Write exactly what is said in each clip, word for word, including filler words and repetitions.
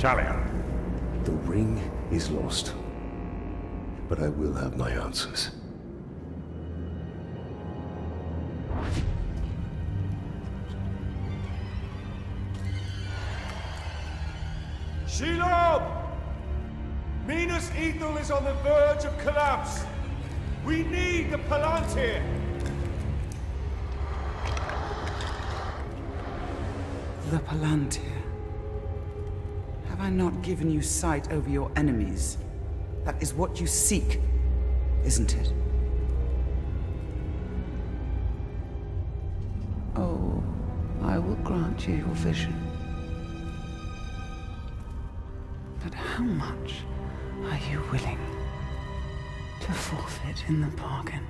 Talion. The ring is lost. But I will have my answers. Shelob! Minas Ithil is on the verge of collapse. We need the Palantir! The Palantir. Have I not given you sight over your enemies? That is what you seek, isn't it? Oh, I will grant you your vision. But how much are you willing to forfeit in the bargain?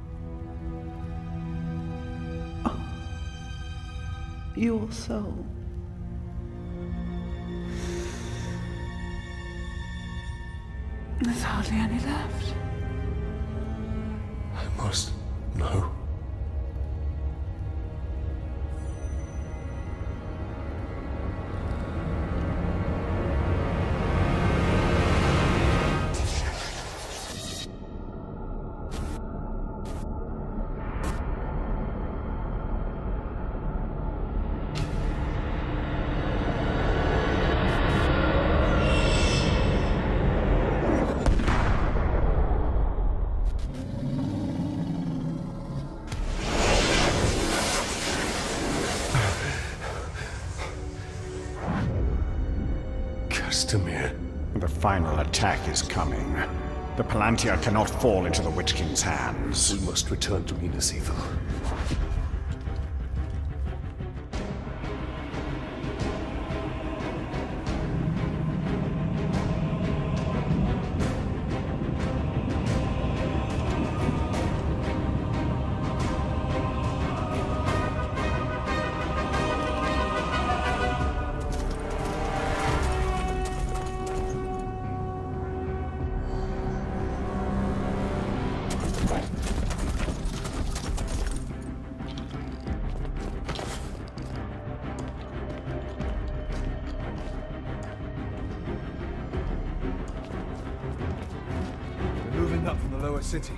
Oh, your soul. There's hardly any left. I must know. The final attack is coming. The Palantir cannot fall into the Witch King's hands. We must return to Minas Ithil. Up from the lower city.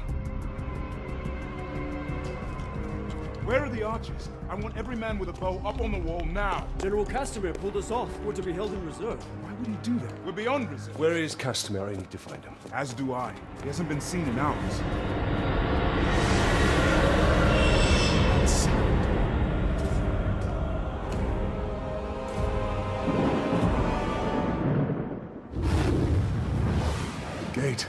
Where are the archers? I want every man with a bow up on the wall now. General Castamere pulled us off. We're to be held in reserve. Why would he do that? We're beyond reserve. Where is Castamere? I need to find him. As do I. He hasn't been seen in hours. Gate.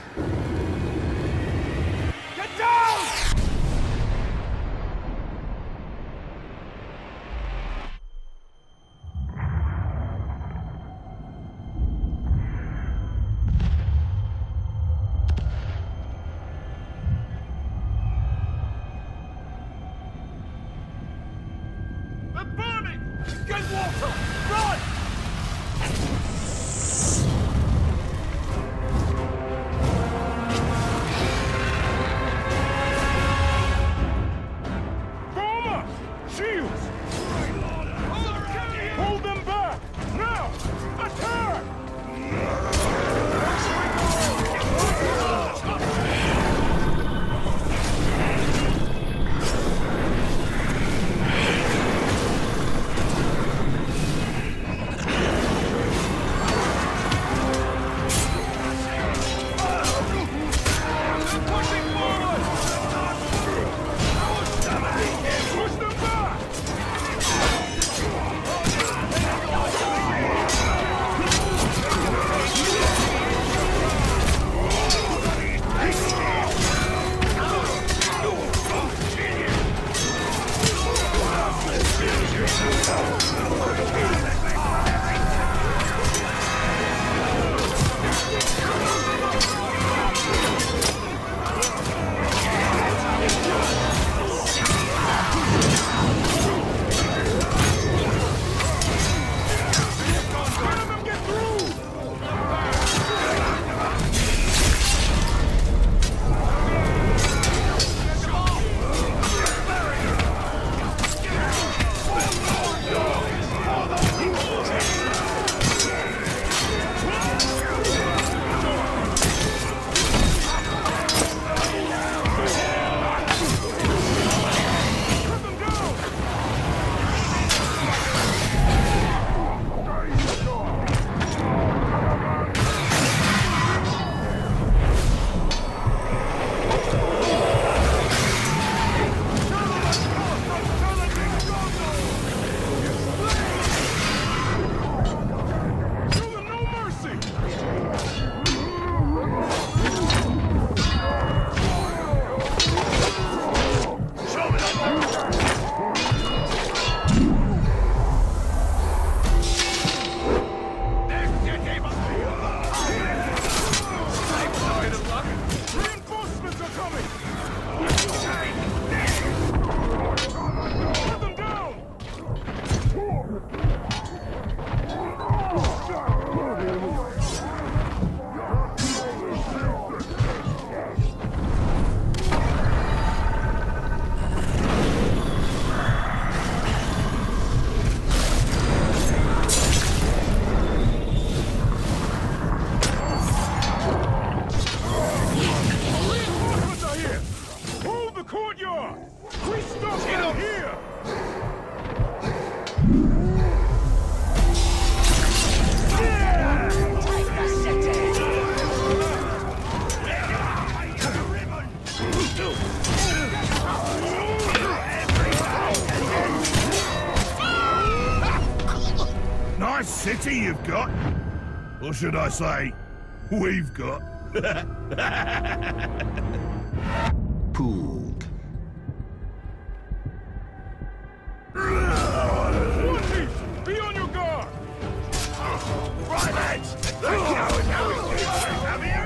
city you've got. Or should I say, we've got. Pooled. Be on your guard! Right, lads! Let's go and now we can have you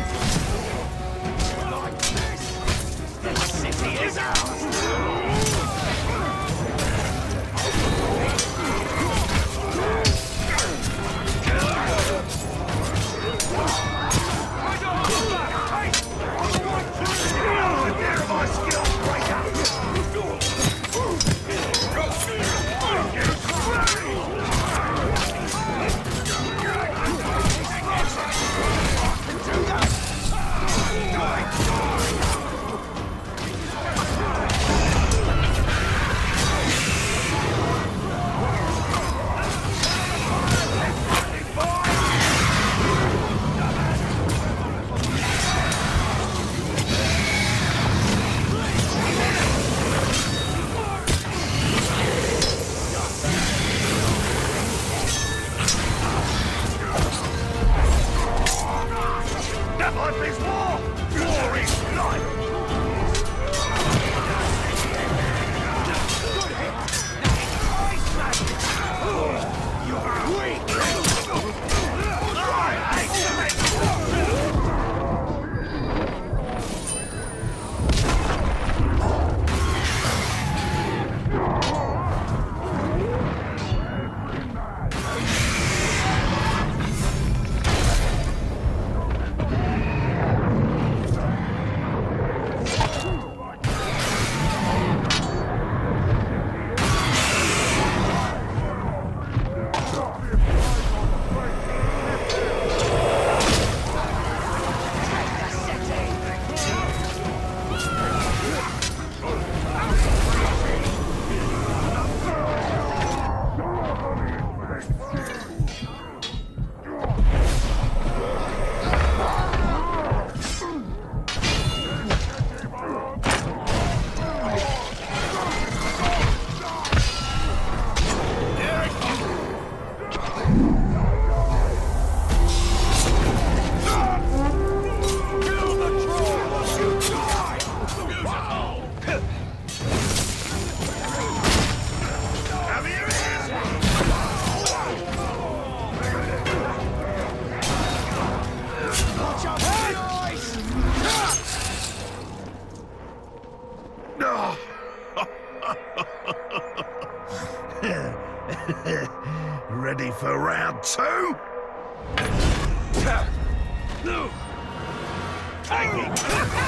in! Like this! The city is ours! Life is war! War is life! You're weak! Ready for round two? Take it!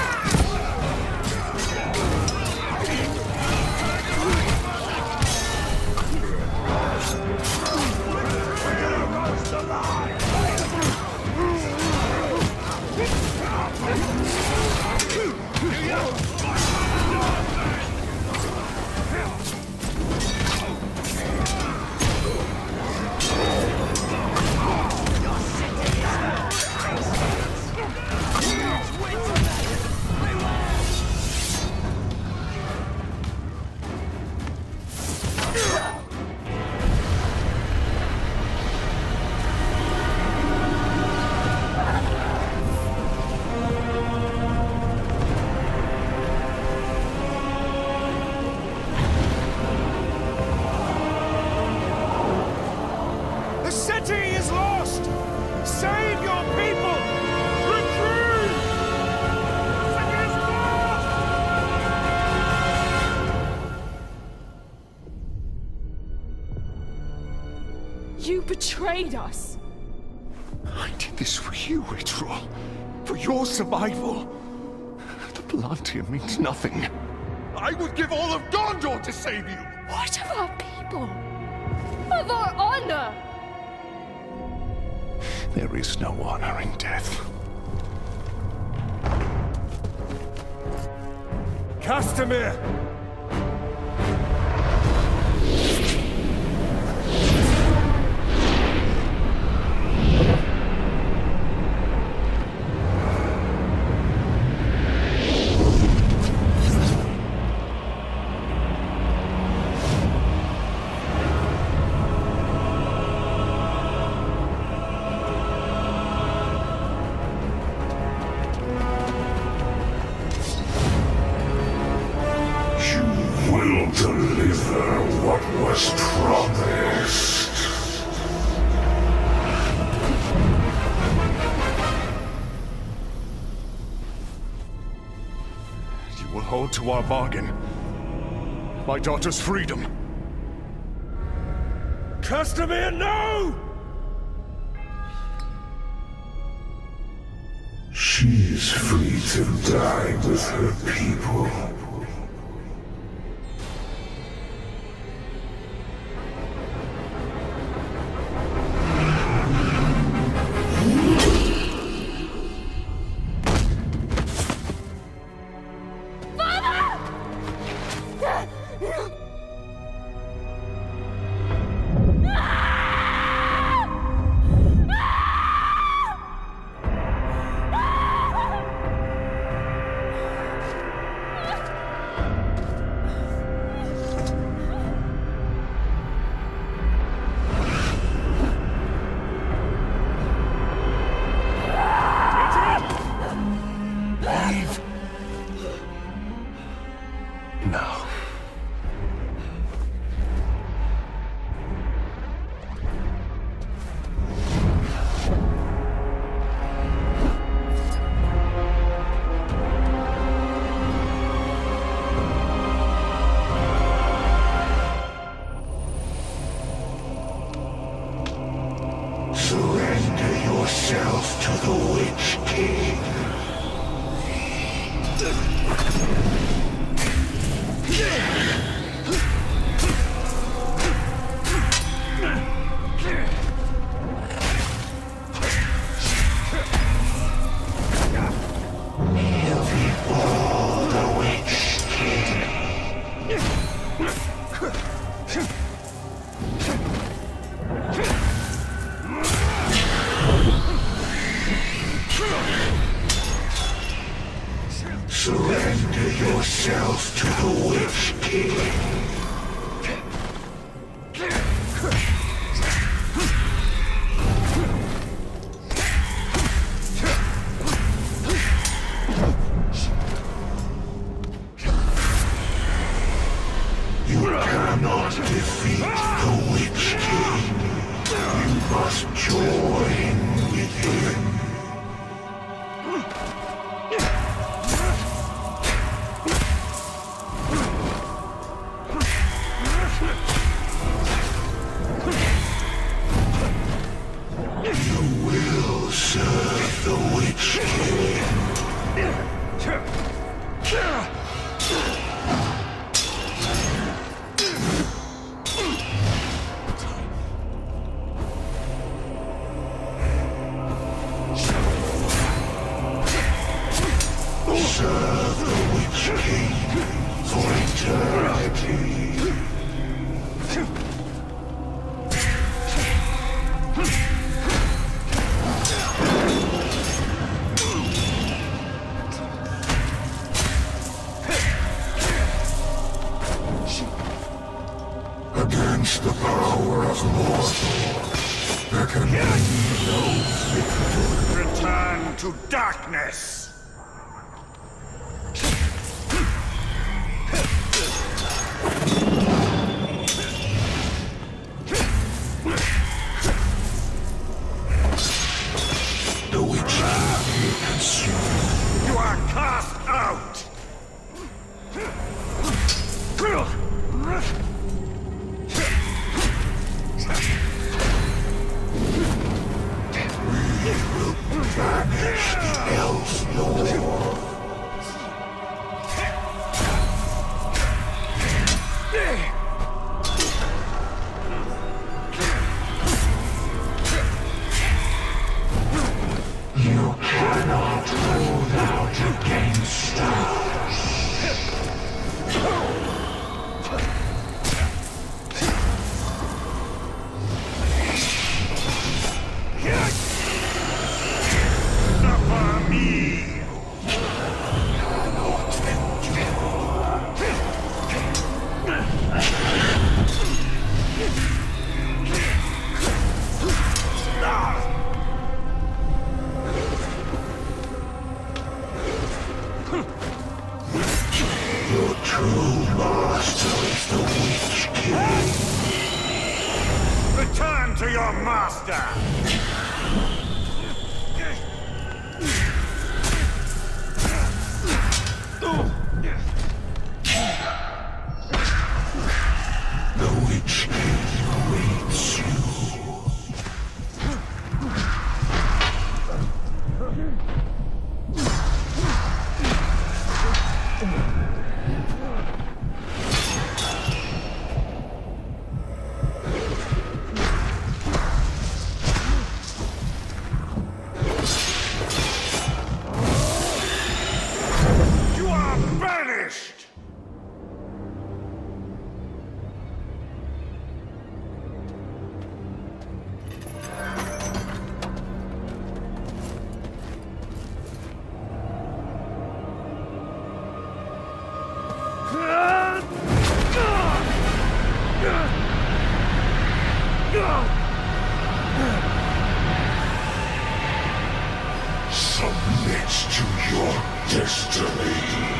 You betrayed us! I did this for you, Itrol. For your survival. The Palantir means nothing. I would give all of Gondor to save you! What of our people? Of our honor? There is no honor in death. Castamir! hold to our bargain. My daughter's freedom. Castamere, no! She is free to die with her people. Now. Surrender yourself to the Witch King. Surrender yourself to the Witch King. You cannot defeat the Witch King. You must join with him. You will serve the Witch King. Serve the Witch King for eternity. Against the power of Mordor, there can be no victory. Return to darkness! The Witch King will consume. You are cast out! Banish the Elf Lord. You cannot hold out against us. Suffer me! Your true master is the Witch King. Return to your master! Submit to your destiny.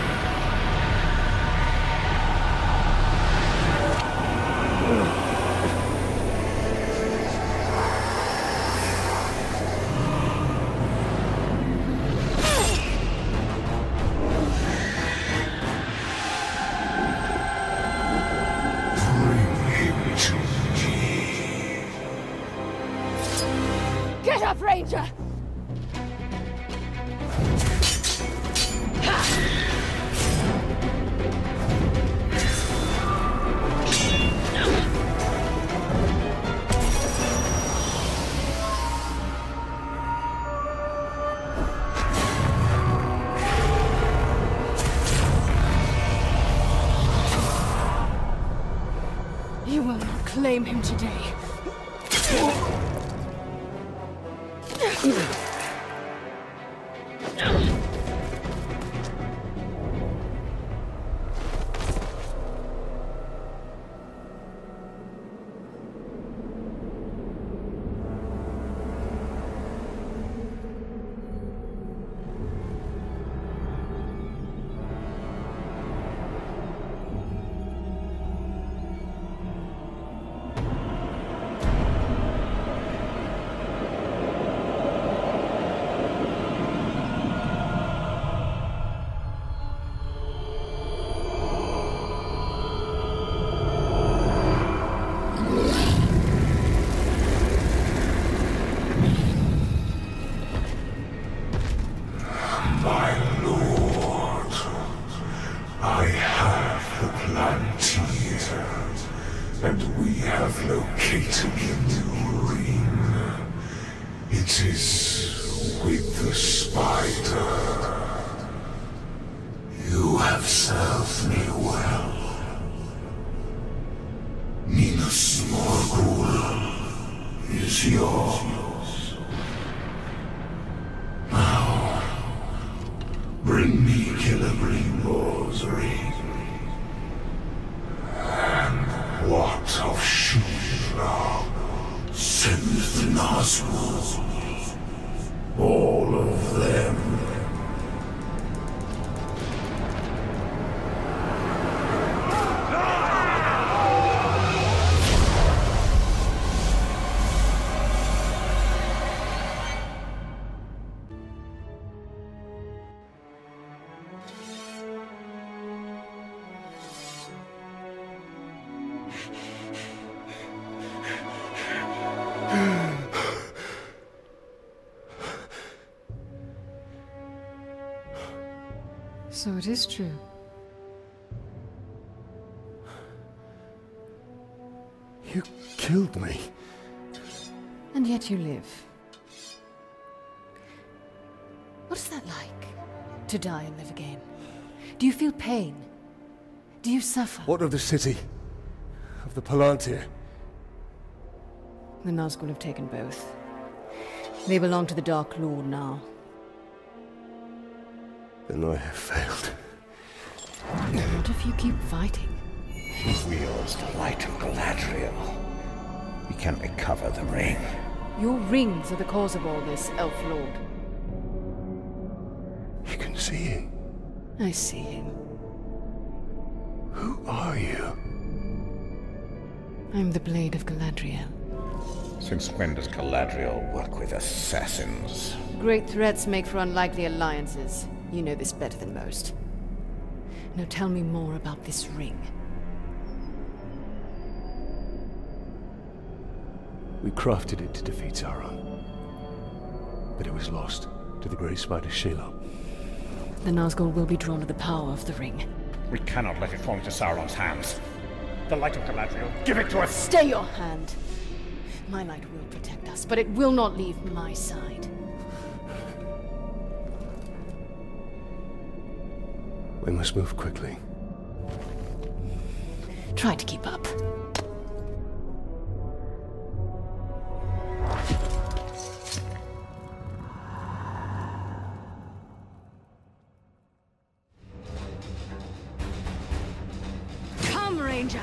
Get up, Ranger! You will not claim him today. And we have located the new ring. It is with the spider. You have served me well. Minas Morgul is yours. Now, bring me Celebrimbor's ring. What of Shura? Send the Nazgûl. All of them. So it is true. You killed me. And yet you live. What is that like? To die and live again? Do you feel pain? Do you suffer? What of the city? Of the Palantir? The Nazgûl have taken both. They belong to the Dark Lord now. Then I have failed. What if you keep fighting? He wields the light of Galadriel. We can recover the ring. Your rings are the cause of all this, Elf Lord. You can see him. I see him. Who are you? I'm the Blade of Galadriel. Since when does Galadriel work with assassins? Great threats make for unlikely alliances. You know this better than most. Now tell me more about this ring. We crafted it to defeat Sauron. But it was lost to the Grey Spider Shelob. The Nazgûl will be drawn to the power of the ring. We cannot let it fall into Sauron's hands. The light of Galadriel, give it to us! Stay your hand! My light will protect us, but it will not leave my side. We must move quickly. Try to keep up. Come, Ranger!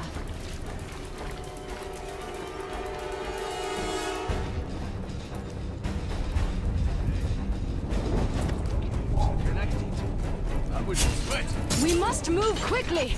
with sweat. We must move quickly!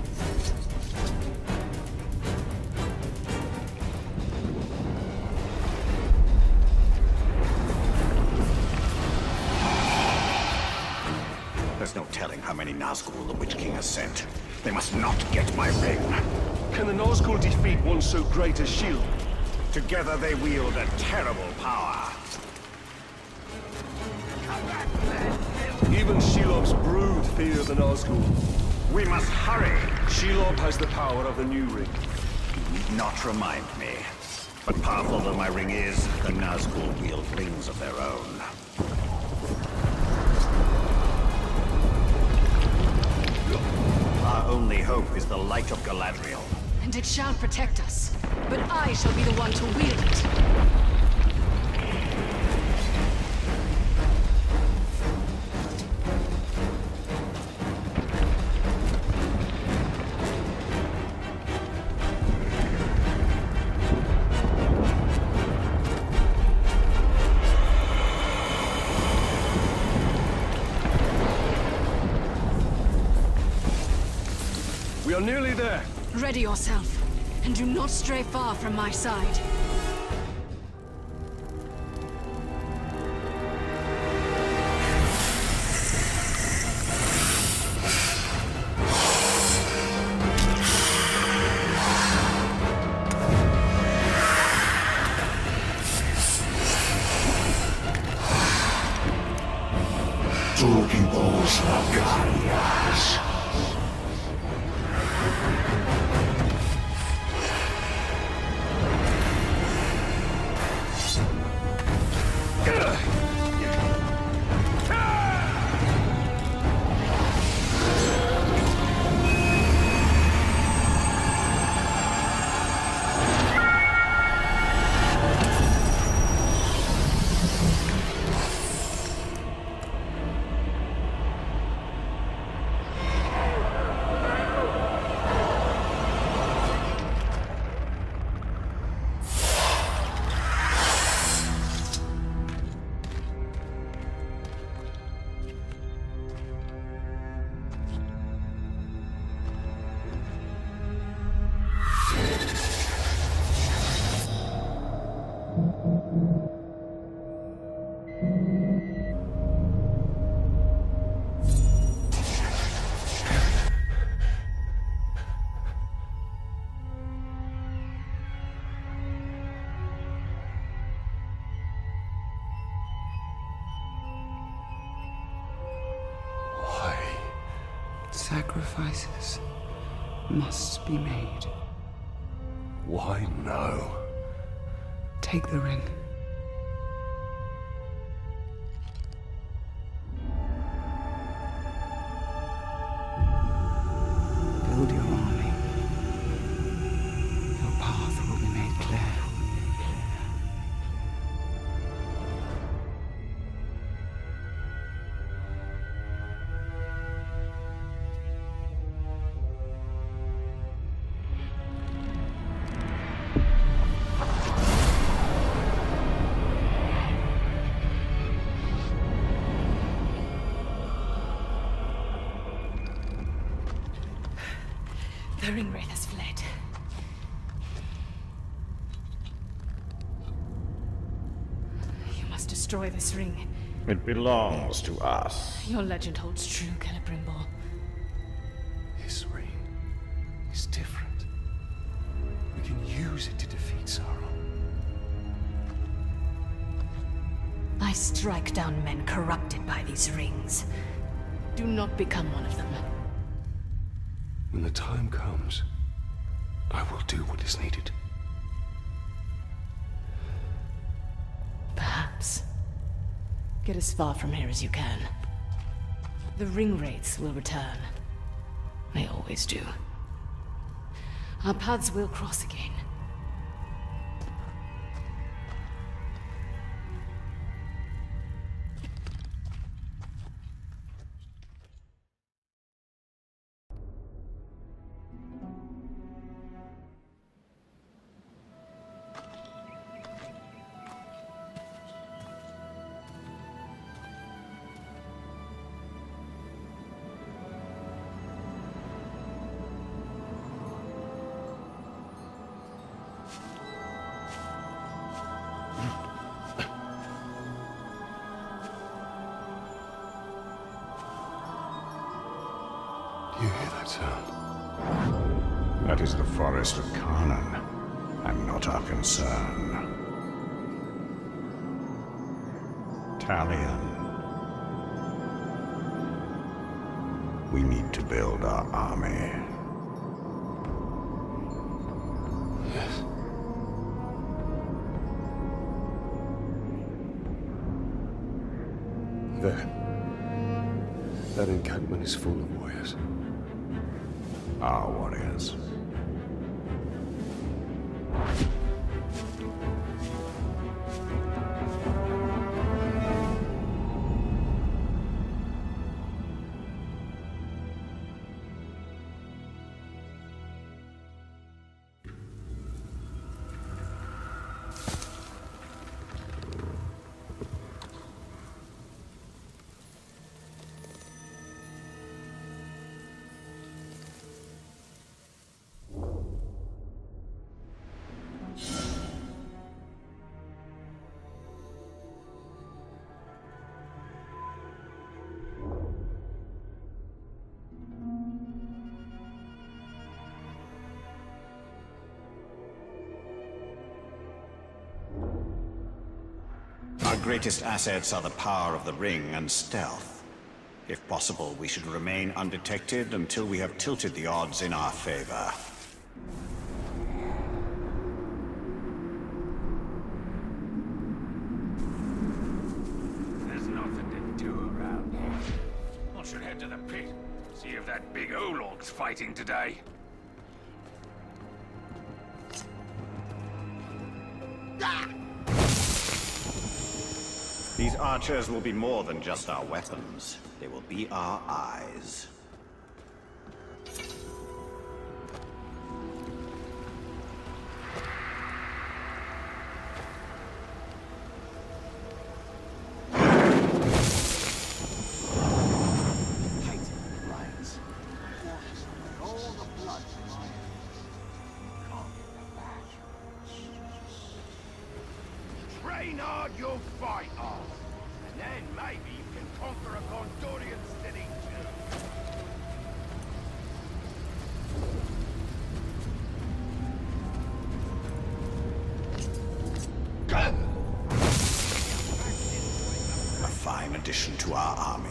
There's no telling how many Nazgul the Witch King has sent. They must not get my ring. Can the Nazgul defeat one so great as Shelob? Together they wield a terrible power. Even Shelob's brood fear the Nazgul. We must hurry. Shelob has the power of the new ring. You need not remind me. But powerful though my ring is, the Nazgul wield rings of their own. Our only hope is the light of Galadriel. And it shall protect us. But I shall be the one to wield it. We are nearly there. Ready yourself, and do not stray far from my side. Turquibos Lagarias. Sacrifices must be made. Why no? Take the ring. Build your army. Your path will be made clear. The Ringwraith has fled. You must destroy this ring. It belongs to us. Your legend holds true, Celebrimbor. This ring is different. We can use it to defeat Sauron. I strike down men corrupted by these rings. Do not become one of them. When the time comes, I will do what is needed. Perhaps. Get as far from here as you can. The Ringwraiths will return. They always do. Our paths will cross again. hear that sound? That is the forest of Karnan, and not our concern. Talion. We need to build our army. Yes. There. That encampment is full of warriors. Our warriors. Our greatest assets are the power of the ring and stealth. If possible, we should remain undetected until we have tilted the odds in our favor. There's nothing to do around here. I should head to the pit, see if that big Olog's fighting today. These archers will be more than just our weapons. They will be our eyes. Train hard, you'll fight hard. And then maybe you can conquer a Gondorian city too. A fine addition to our army.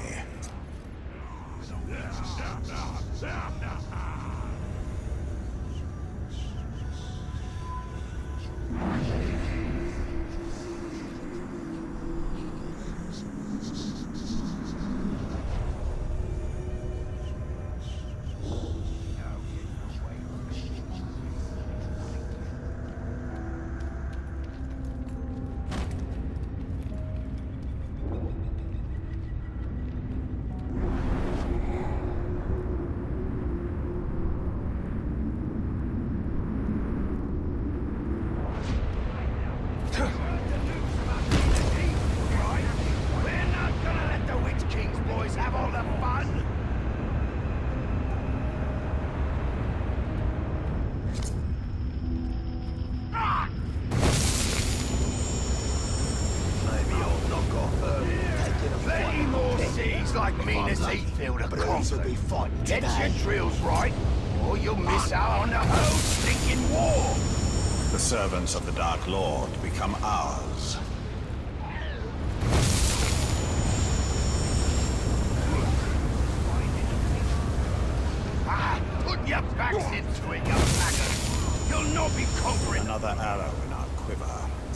Like Minas Heathfield are conquered. Get your drills right, or you'll miss out on the whole stinking war! The servants of the Dark Lord become ours. Ah, put your backs into it, you faggot! You'll not be conquering... Another arrow in our quiver.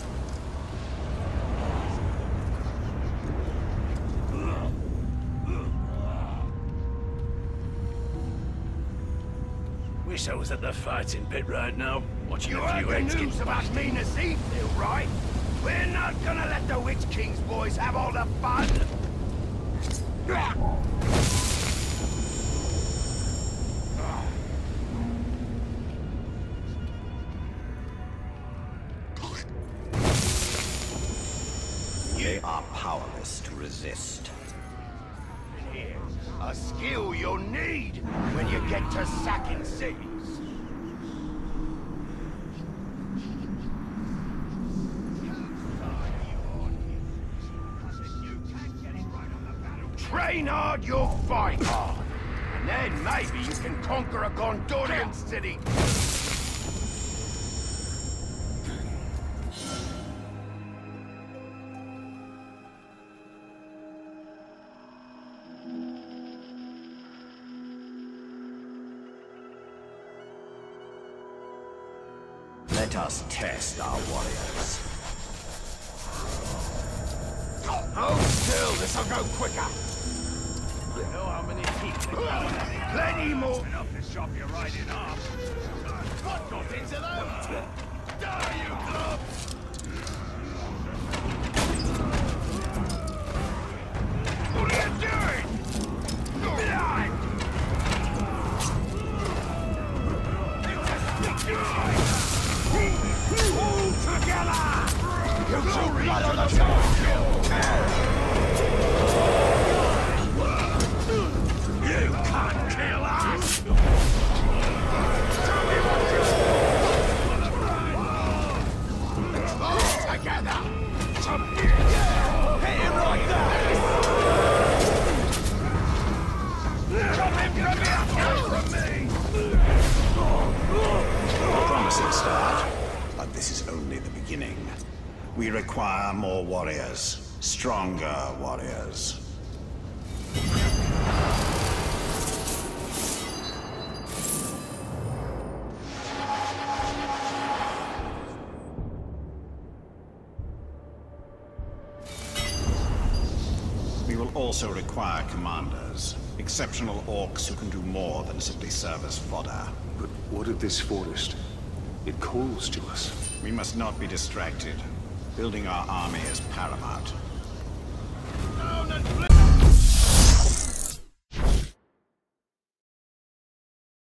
Wish I was at the fighting pit right now, watching a few heads get news about Minas Heathfield, right? We're not gonna let the Witch King's boys have all the fun! They are powerless to resist. A skill you'll need when you get to sacking cities. Train hard, you'll fight hard. And then maybe you can conquer a Gondorian city. Let us test our warriors. Hold still, this'll go quicker. I know how many people got. Plenty more. Enough to chop you right in half. What got into those? Die, you globs! What are you doing? Blind! Hold together! You two blood on the floor! You can't kill us! All together! Some hit him right there! Drop him from me! A promising start, but this is only the beginning. We require more warriors, stronger warriors. We will also require commanders, exceptional orcs who can do more than simply serve as fodder. But what of this forest? It calls to us. We must not be distracted. Building our army is paramount. Down and